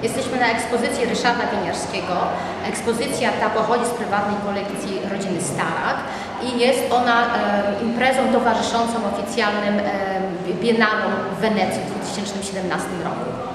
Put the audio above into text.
Jesteśmy na ekspozycji Ryszarda Wieniawskiego. Ekspozycja ta pochodzi z prywatnej kolekcji rodziny Starak i jest ona imprezą towarzyszącą oficjalnym Biennalom w Wenecji w 2017 roku.